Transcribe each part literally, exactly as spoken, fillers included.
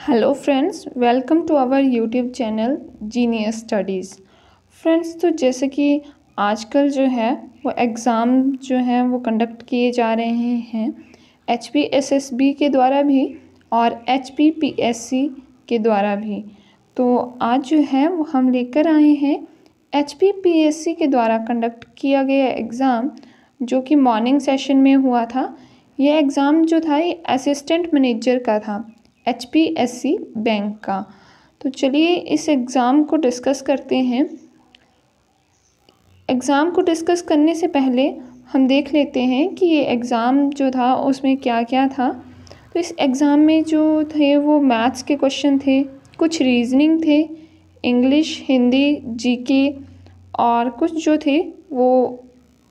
Hello friends, welcome to our YouTube channel genius studies. Friends, तो जैसे कि आजकल जो है वो एग्ज़ाम जो है वो कंडक्ट किए जा रहे हैं H P S S B के द्वारा भी और H P P S C के द्वारा भी। तो आज जो है वो हम लेकर आए हैं H P P S C के द्वारा कंडक्ट किया गया एग्ज़ाम, जो कि मॉर्निंग सेशन में हुआ था। यह एग्ज़ाम जो था ये असिस्टेंट मैनेजर का था, H P S C bank का। तो चलिए इस एग्ज़ाम को डिस्कस करते हैं। एग्ज़ाम को डिस्कस करने से पहले हम देख लेते हैं कि ये एग्ज़ाम जो था उसमें क्या क्या था। तो इस एग्ज़ाम में जो थे वो मैथ्स के क्वेश्चन थे, कुछ रीजनिंग थे, इंग्लिश, हिंदी, जीके और कुछ जो थे वो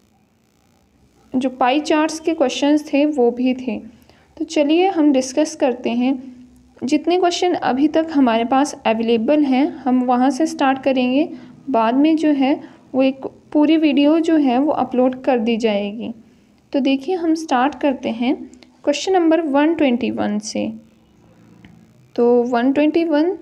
जो पाई चार्ट्स के क्वेश्चंस थे वो भी थे। तो चलिए हम डिस्कस करते हैं। जितने क्वेश्चन अभी तक हमारे पास अवेलेबल हैं हम वहाँ से स्टार्ट करेंगे। बाद में जो है वो एक पूरी वीडियो जो है वो अपलोड कर दी जाएगी। तो देखिए हम स्टार्ट करते हैं question number one twenty one से। तो वन ट्वेंटी वन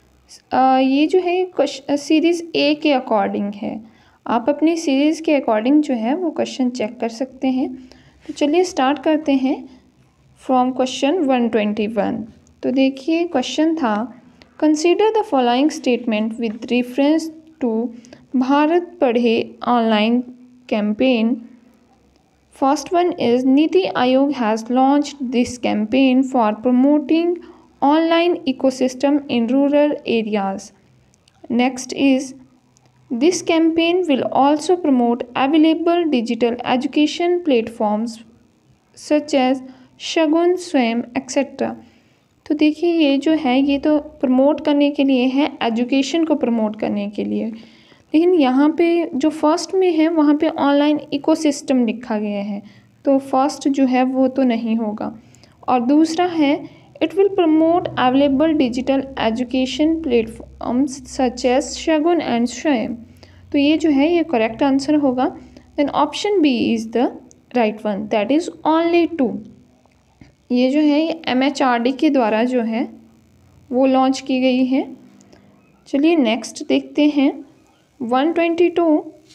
ये जो है क्वेश्चन सीरीज़ ए के अकॉर्डिंग है। आप अपनी सीरीज़ के अकॉर्डिंग जो है वो क्वेश्चन चेक कर सकते हैं। तो चलिए स्टार्ट करते हैं from question one twenty one. तो देखिए क्वेश्चन था, consider the following statement with reference to Bharat Padhe online campaign. First one is NITI Aayog has launched this campaign for promoting online ecosystem in rural areas. Next is this campaign will also promote available digital education platforms such as Shagun, Swayam etcetera. तो देखिए ये जो है ये तो promote करने के लिए है, एजुकेशन को प्रमोट करने के लिए। लेकिन यहाँ पे जो फर्स्ट में है वहाँ पे ऑनलाइन इकोसिस्टम लिखा गया है, तो फर्स्ट जो है वो तो नहीं होगा। और दूसरा है it will promote available digital education platforms such as Shagun and Swayam. तो ये जो है ये करेक्ट आंसर होगा। Then option B is the right one, that is only two. ये जो है ये एम एच आर डी के द्वारा जो है वो लॉन्च की गई है। चलिए नेक्स्ट देखते हैं one twenty two.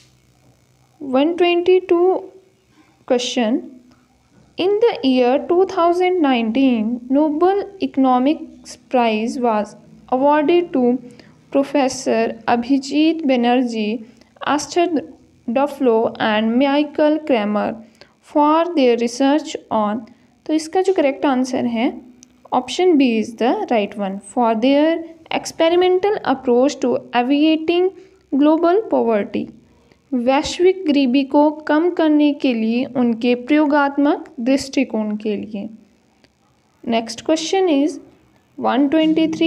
One twenty two question, in the year two thousand nineteen Nobel economics prize was awarded to professor Abhijit Banerjee, Esther Duflo and Michael Kremer for their research on. तो इसका जो correct answer है option B is the right one, for their experimental approach to alleviating global poverty. वैश्विक गरीबी को कम करने के लिए उनके प्रयोगात्मक दृष्टिकोण के लिए। Next question is one twenty three.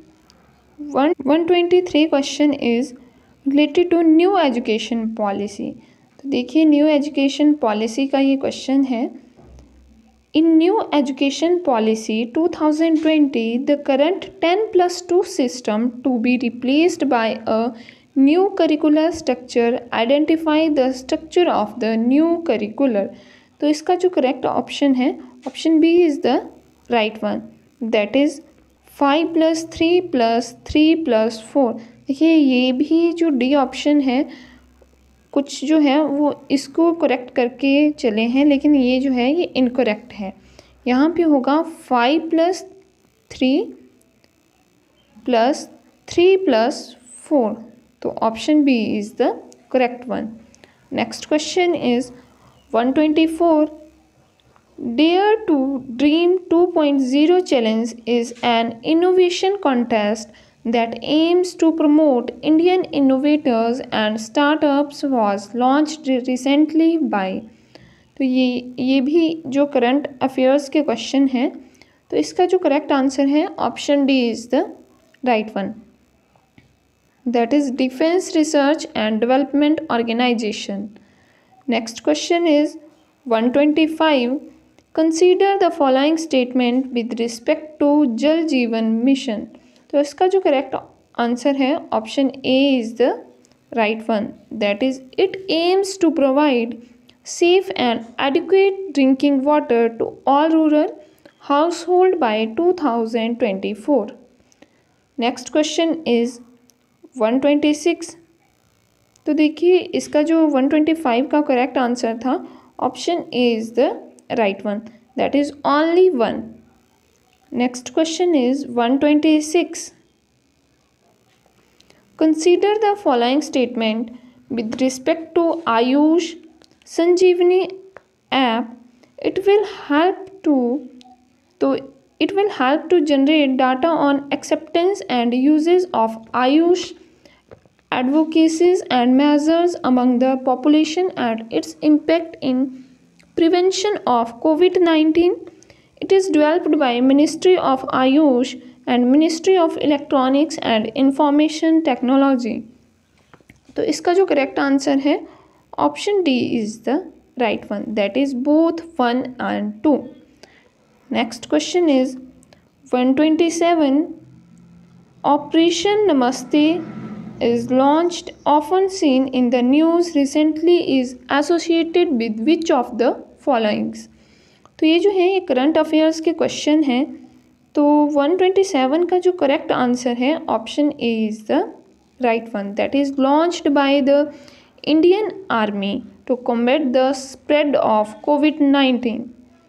One one twenty three question is related to new education policy. तो देखिए न्यू एजुकेशन पॉलिसी का ये क्वेश्चन है। In new education policy twenty twenty, the current ten plus two system to be replaced by a new curricular structure. Identify the structure of the new curricular. तो इसका जो correct option है option B is the right one, that is five plus three plus three plus four. देखिए ये भी जो D option है कुछ जो है वो इसको करेक्ट करके चले हैं, लेकिन ये जो है ये इनकरेक्ट है। यहाँ पे होगा five plus three plus three plus four. तो option B is the correct one. Next question is one twenty four. Dare to dream two point zero challenge is an innovation contest that aims to promote Indian innovators and startups was launched recently by। तो ये ये भी जो current affairs के question हैं, तो इसका जो करेक्ट आंसर है option D is the right one, that is defence research and development organisation. Next question is one twenty five. Consider the following statement with respect to Jal Jeevan mission. तो इसका जो correct answer है option A is the right one, that is it aims to provide safe and adequate drinking water to all rural household by two thousand twenty-four. Next question is one twenty six. तो देखिए इसका जो one twenty five का correct answer था, option A is the right one, that is only one. Next question is one twenty six. Consider the following statement with respect to Ayush Sanjeevani app. It will help to to it will help to generate data on acceptance and uses of Ayush advocacies and measures among the population and its impact in prevention of COVID nineteen. It is developed by Ministry of Ayush and Ministry of Electronics and Information Technology. तो इसका जो correct answer है option D is the right one, that is both one and two. Next question is one twenty seven. Operation Namaste is launched often seen in the news recently is associated with which of the followings. तो ये जो है ये current affairs के question हैं. तो one twenty seven का जो करेक्ट आंसर है option A is the right one, that is launched by the Indian Army to combat the spread of COVID nineteen.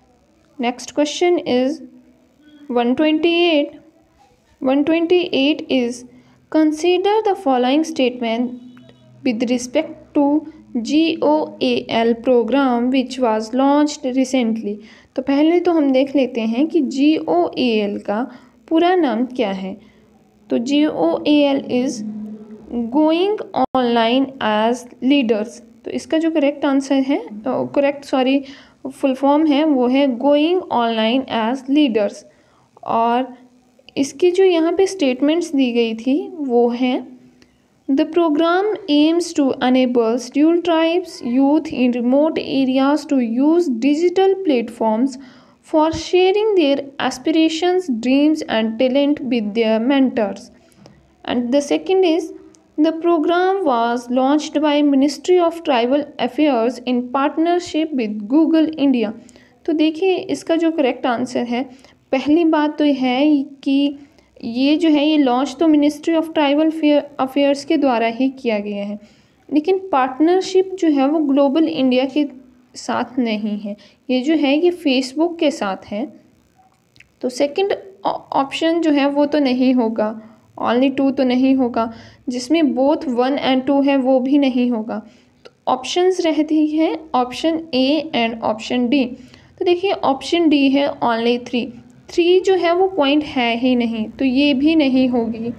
Next question is one twenty-eight. one twenty-eight is consider the following statement with respect to G O A L program which was launched recently. तो पहले तो हम देख लेते हैं कि G O A L का पूरा नाम क्या है. तो G O A L is going online as leaders. तो इसका जो करेक्ट आंसर है, करेक्ट सॉरी फुल फॉर्म है वो है गोइंग ऑनलाइन एज लीडर्स. और इसकी जो यहाँ पे स्टेटमेंट्स दी गई थी वो हैं the program aims to enable scheduled tribes youth in remote areas to use digital platforms for sharing their aspirations dreams and talent with their mentors. And the second is The program was launched by Ministry of Tribal Affairs in partnership with Google India. तो देखिए इसका जो correct answer है, पहली बात तो है कि ये जो है ये लॉन्च तो मिनिस्ट्री ऑफ ट्राइबल अफेयर्स के द्वारा ही किया गया है, लेकिन पार्टनरशिप जो है वो ग्लोबल इंडिया के साथ नहीं है. ये जो है ये फेसबुक के साथ है. तो सेकंड ऑप्शन जो है वो तो नहीं होगा, ओनली टू तो नहीं होगा, जिसमें बोथ वन एंड टू है वो भी नहीं होगा. तो ऑप्शंस रहती हैं option A and option D. तो देखिए ऑप्शन डी है ओनली थ्री. थ्री जो है वो पॉइंट है ही नहीं, तो ये भी नहीं होगी,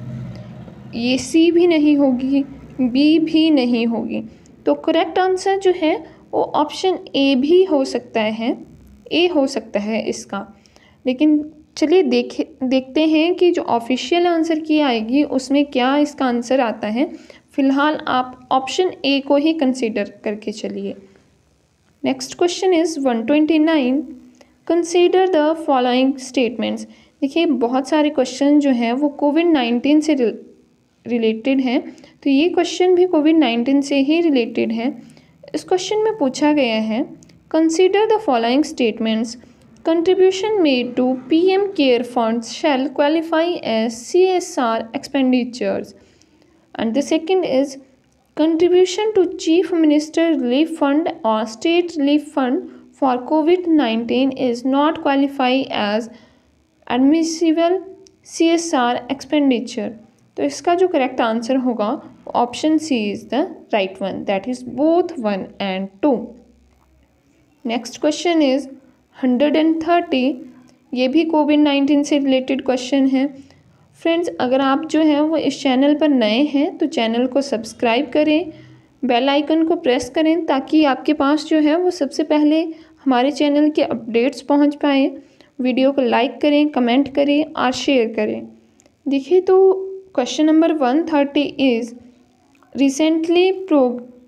ये सी भी नहीं होगी, बी भी नहीं होगी. तो करेक्ट आंसर जो है वो ऑप्शन ए भी हो सकता है, ए हो सकता है इसका. लेकिन चलिए देखे देखते हैं कि जो ऑफिशियल आंसर की आएगी उसमें क्या इसका आंसर आता है. फ़िलहाल आप ऑप्शन ए को ही कंसीडर करके चलिए. Next question is one twenty nine. Consider the following statements. देखिए बहुत सारे क्वेश्चन जो हैं वो कोविड नाइन्टीन से रिलेटेड हैं, तो ये क्वेश्चन भी कोविड नाइन्टीन से ही रिलेटेड है. इस क्वेश्चन में पूछा गया है consider the following statements. Contribution made to P M Care funds shall qualify as C S R expenditures. And the second is contribution to Chief Minister Relief Fund or State Relief Fund for COVID nineteen is not qualify as admissible C S R expenditure. तो इसका जो correct answer होगा option C is the right one, that is both one and two. Next question is hundred and thirty. ये भी COVID nineteen से related question है. Friends अगर आप जो है वो इस चैनल पर नए हैं तो चैनल को सब्सक्राइब करें, बेल आइकन को प्रेस करें ताकि आपके पास जो है वो सबसे पहले हमारे चैनल के अपडेट्स पहुंच पाए. वीडियो को लाइक करें, कमेंट करें और शेयर करें. देखिए तो question number one thirty is recently pro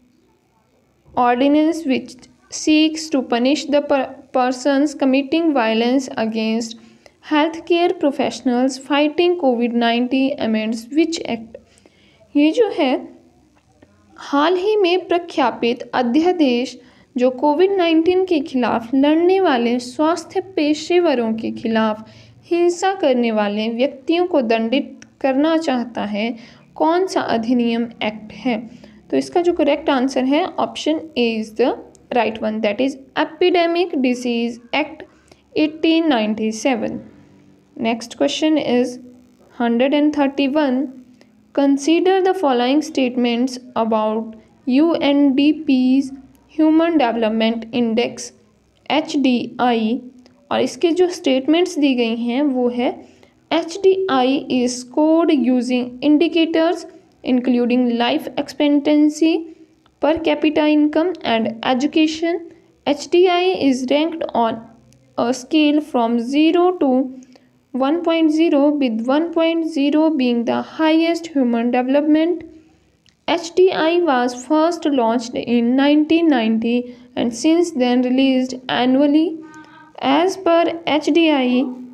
ordinance which seeks to punish the per persons committing violence against healthcare professionals fighting COVID nineteen amends which act. ये जो है हाल ही में प्रख्यापित अध्यादेश जो कोविड नाइन्टीन के खिलाफ लड़ने वाले स्वास्थ्य पेशेवरों के खिलाफ हिंसा करने वाले व्यक्तियों को दंडित करना चाहता है, कौन सा अधिनियम एक्ट है? तो इसका जो करेक्ट आंसर है option A is the right one, that is epidemic diseases act eighteen ninety seven. Next question is hundred and thirty one. Consider the following statements about U N D P's human development index H D I, और इसके जो statements दी गई हैं वो है H D I is scored using indicators including life expectancy, per capita income and education. H D I is ranked on a scale from zero to one point zero, with one point zero being the highest human development. H D I was first launched in nineteen ninety and since then released annually. As per H D I,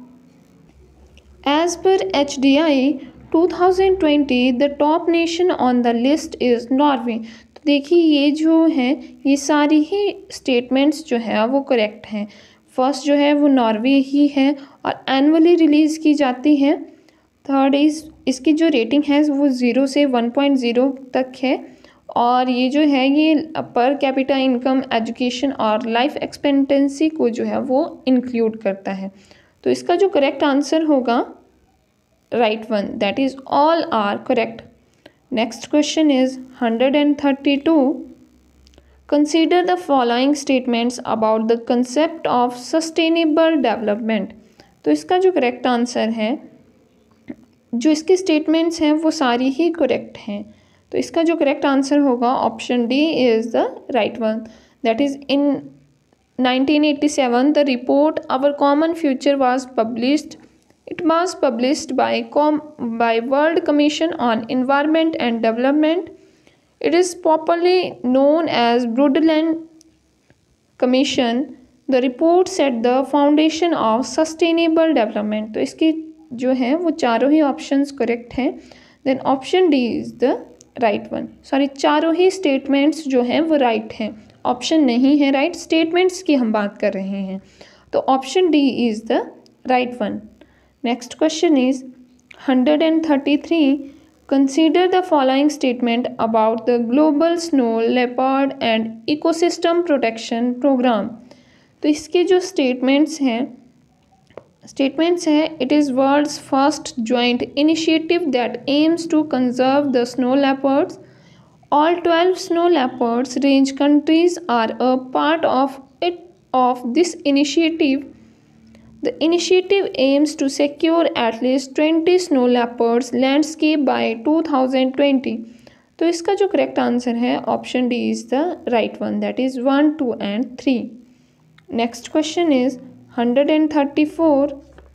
as per H D I twenty twenty, the top nation on the list is Norway. देखिए ये जो है ये सारी ही statements जो है वो करेक्ट हैं। फर्स्ट जो है वो नॉर्वे ही है और एनुअली रिलीज़ की जाती है। थर्ड इस इसकी जो रेटिंग है वो ज़ीरो से वन पॉइंट ज़ीरो तक है, और ये जो है ये पर कैपिटा इनकम, एजुकेशन और लाइफ एक्सपेक्टेंसी को जो है वो इंक्लूड करता है। तो इसका जो करेक्ट आंसर होगा right one, that is all are correct. Next question is one hundred thirty-two. Consider the following statements about the concept of sustainable development. तो इसका जो करेक्ट आंसर है, जो इसके स्टेटमेंट्स हैं वो सारी ही करेक्ट हैं। तो इसका जो करेक्ट आंसर होगा option D is the right one, that is in nineteen eighty seven the report our common future was published. It was published by, Com- by World Commission on Environment and Development. It is popularly known as Brundtland Commission. The report set the foundation of sustainable development. तो इसकी जो है वो चारों ही options correct हैं। Then option D is the right one. Sorry, चारों ही स्टेटमेंट्स जो हैं वो राइट हैं, ऑप्शन नहीं है राइट, स्टेटमेंट्स की हम बात कर रहे हैं। तो option D is the right one. Next question is one hundred thirty-three. Consider the following statement about the Global Snow Leopard and Ecosystem Protection Program. तो इसके जो statements हैं statements हैं it is world's first joint initiative that aims to conserve the snow leopards. All twelve snow leopards range countries are a part of it of this initiative. The initiative aims to secure at least twenty snow leopards landscape by two thousand twenty. तो इसका जो correct answer है option D is the right one, that is one, two and three. Next question is hundred thirty four.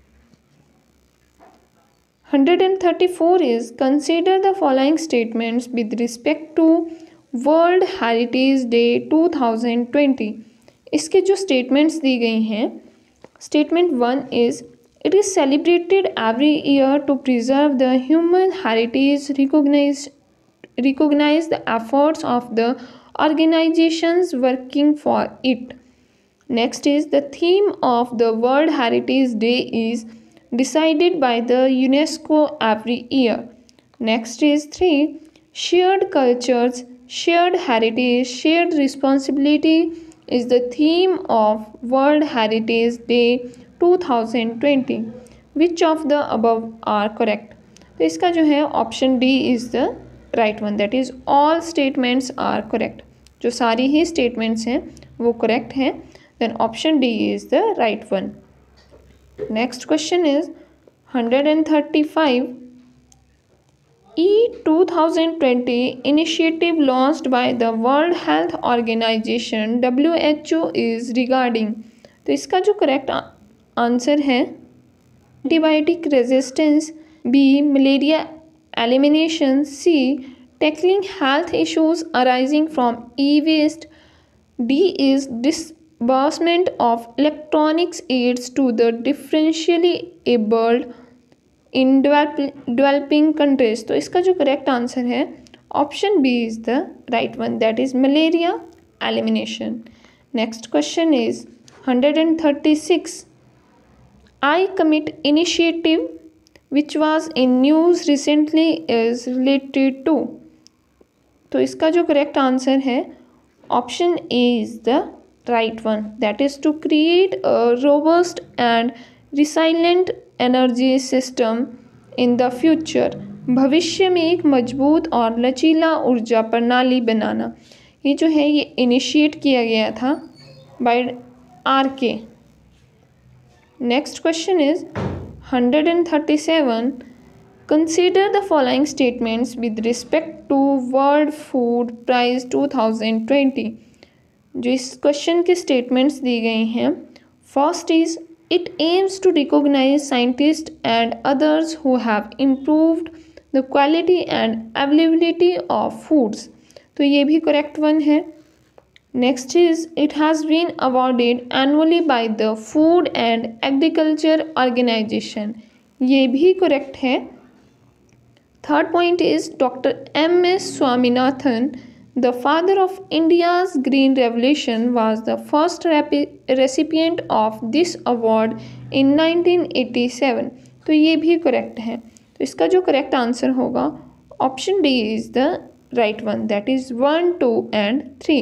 Hundred thirty four is consider the following statements with respect to world heritage day two thousand twenty. इसके जो statements दी गई हैं, Statement one is, it is celebrated every year to preserve the human heritage, recognize, recognize the efforts of the organizations working for it. Next is, the theme of the World Heritage Day is decided by the UNESCO every year. Next is three, shared cultures, shared heritage, shared responsibility is the theme of World Heritage Day two thousand twenty. Which of the above are correct? तो इसका जो है option D is the right one, that is all statements are correct. जो सारी ही statements हैं वो correct हैं. Then option D is the right one. Next question is hundred thirty five. E twenty twenty initiative launched by the World Health Organization W H O is regarding. तो इसका जो correct answer है antibiotic resistance, B malaria elimination, C tackling health issues arising from e waste, D is disbursement of electronics aids to the differently abled in developing countries. तो इसका जो correct answer है option B is the right one, that is malaria elimination. Next question is hundred and thirty six I commit initiative which was in news recently is related to. तो इसका जो correct answer है option A is the right one, that is to create a robust and resilient energy system in the future. भविष्य में एक मजबूत और लचीला ऊर्जा प्रणाली बनाना। ये जो है ये इनिशिएट किया गया था by R K. Next question is hundred and thirty seven consider the following statements with respect to world food prize two thousand twenty. जो इस क्वेश्चन के स्टेटमेंट्स दी गई हैं, first is it aims to recognize scientists and others who have improved the quality and availability of foods। तो ये भी correct one है। Next is it has been awarded annually by the Food and Agriculture Organization। ये भी correct है। Third point is Doctor M S Swaminathan, the father of India's Green Revolution, was the first recipient of this award in nineteen eighty seven. तो ये भी correct है। तो इसका जो करेक्ट आंसर होगा option D is the right one, that is one two and three.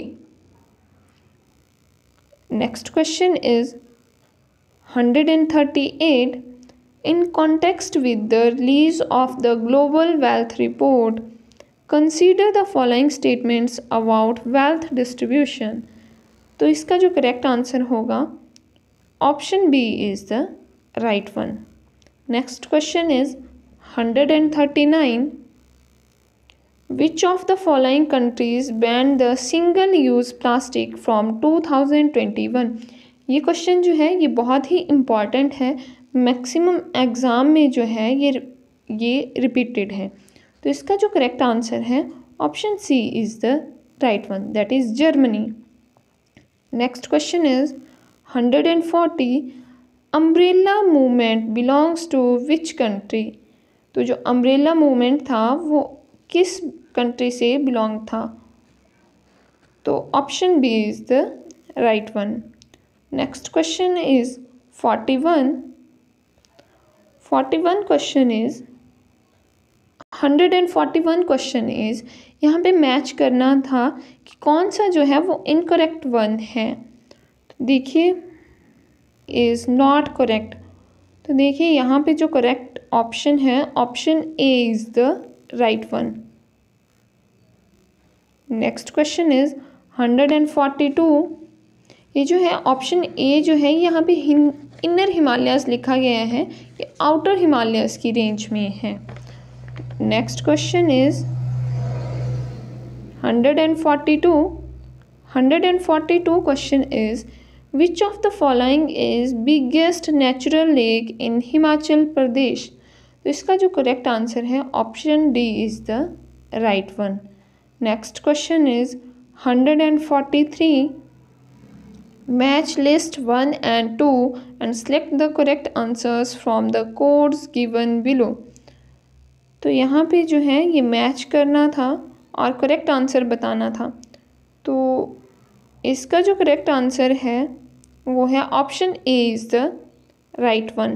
Next question is hundred and thirty eight in context with the release of the global wealth report Consider the following statements about wealth distribution। तो इसका जो correct answer होगा option B is the right one. Next question is hundred and thirty nine which of the following countries ban the single use plastic from two thousand twenty one. ये क्वेश्चन जो है ये बहुत ही इम्पॉर्टेंट है, maximum exam में जो है ये ये रिपीटेड है। तो इसका जो करेक्ट आंसर है option C is the right one, that is Germany. Next question is hundred and forty umbrella movement belongs to which country. तो जो अम्ब्रेला मूवमेंट था वो किस कंट्री से बिलोंग था। तो option B is the right one. Next question is forty one forty one question is hundred and forty one question is यहाँ पे मैच करना था कि कौन सा जो है वो इनकरेक्ट वन है। तो देखिए इज़ नॉट करेक्ट। तो देखिए यहाँ पे जो करेक्ट ऑप्शन है option A is the right one. Next question is hundred and forty two. ये जो है ऑप्शन ए जो है यहाँ पे इनर हिमालयस लिखा गया है, ये आउटर हिमालयस की रेंज में है। Next question is hundred and forty two hundred and forty two question is which of the following is biggest natural lake in Himachal Pradesh. तो इसका जो करेक्ट आंसर है option D is the right one. Next question is hundred and forty three match list one and two and select the correct answers from the codes given below. तो यहाँ पे जो है ये मैच करना था और करेक्ट आंसर बताना था। तो इसका जो करेक्ट आंसर है वो है option A is the right one,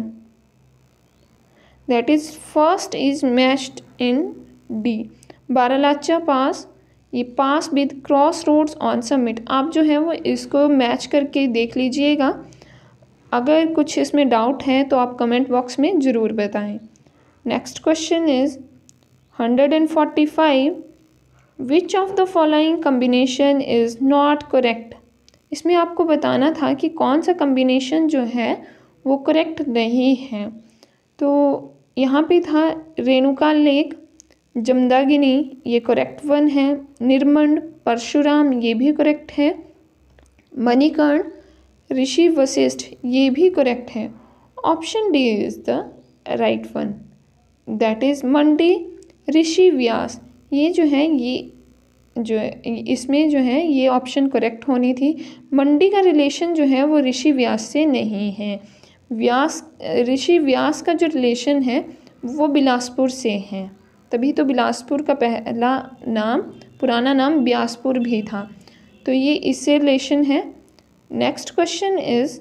that is first is matched in D. Baralacha pass, ये pass with cross roads on summit. आप जो है वो इसको मैच करके देख लीजिएगा। अगर कुछ इसमें डाउट है तो आप कमेंट बॉक्स में ज़रूर बताएं। Next question is hundred and forty five which of the following combination is not correct. इसमें आपको बताना था कि कौन सा कम्बिनेशन जो है वो करेक्ट नहीं है। तो यहाँ पे था रेणुका लेक, जमदागिनी, ये करेक्ट वन है। निर्मंड, परशुराम, ये भी करेक्ट है। मणिकर्ण, ऋषि वशिष्ठ, ये भी करेक्ट है। Option D is the right one, that is Mandi, Rishi Vyas. ये जो है ये जो इसमें जो है ये ऑप्शन करेक्ट होनी थी। मंडी का रिलेशन जो है वो ऋषि व्यास से नहीं है। व्यास ऋषि व्यास का जो रिलेशन है वो बिलासपुर से है, तभी तो बिलासपुर का पहला नाम पुराना नाम ब्यासपुर भी था। तो ये इससे रिलेशन है। Next question is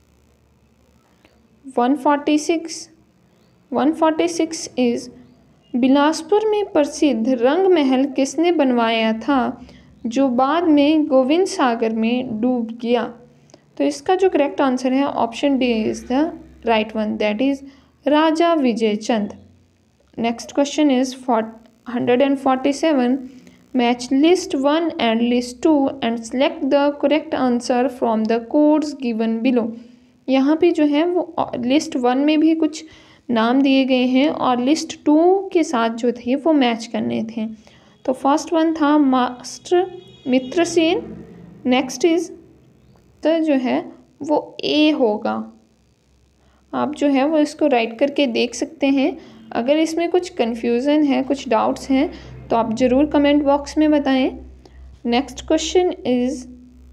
one forty six one forty six is Bilaspur में प्रसिद्ध रंग महल किसने बनवाया था जो बाद में गोविंद सागर में डूब गया? तो इसका जो करेक्ट आंसर है option D is the right one, that is Raja Vijaychand. Next question is hundred and forty seven match list one and list two and select the correct answer from the codes given below. यहाँ पे जो है वो list one में भी कुछ नाम दिए गए हैं और लिस्ट टू के साथ जो थे वो मैच करने थे। तो फर्स्ट वन था मास्टर मित्रसेन, नेक्स्ट इज तो जो है वो ए होगा। आप जो है वो इसको राइट करके देख सकते हैं। अगर इसमें कुछ कन्फ्यूज़न है, कुछ डाउट्स हैं तो आप ज़रूर कमेंट बॉक्स में बताएं। Next question is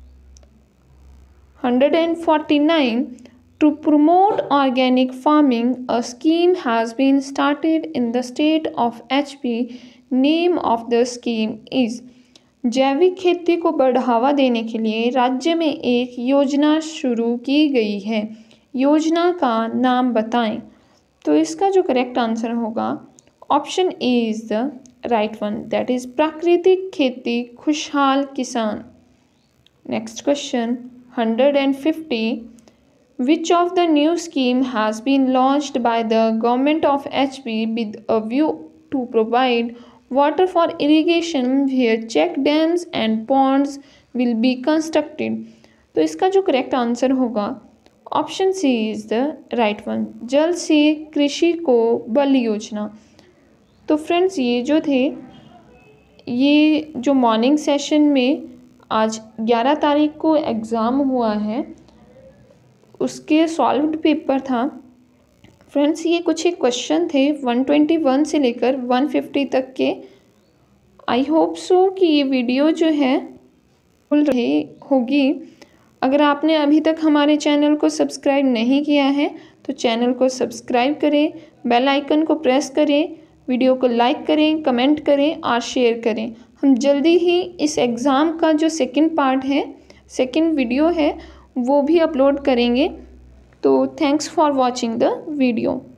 hundred and forty nine To promote organic farming, a scheme has been started in the state of H P. Name of the scheme is जैविक खेती को बढ़ावा देने के लिए राज्य में एक योजना शुरू की गई है, योजना का नाम बताएं। तो इसका जो करेक्ट आंसर होगा option A is the right one, that is Prakritik Kheti Khushhal Kisan. Next question hundred and fifty Which of the new scheme has been launched by the government of H P with a view to provide water for irrigation where check dams and ponds will be constructed? तो इसका जो correct answer होगा option C is the right one, जल से कृषि को बल योजना। तो फ्रेंड्स ये जो थे ये जो मॉर्निंग सेशन में आज ग्यारह तारीख को एग्ज़ाम हुआ है उसके सॉल्व्ड पेपर था। फ्रेंड्स ये कुछ एक क्वेश्चन थे वन ट्वेंटी वन से लेकर वन फिफ्टी तक के। आई होप सो कि ये वीडियो जो है खुल रही होगी। अगर आपने अभी तक हमारे चैनल को सब्सक्राइब नहीं किया है तो चैनल को सब्सक्राइब करें, बेल आइकन को प्रेस करें, वीडियो को लाइक करें, कमेंट करें और शेयर करें। हम जल्दी ही इस एग्ज़ाम का जो सेकंड पार्ट है, सेकंड वीडियो है वो भी अपलोड करेंगे। तो thanks for watching the video.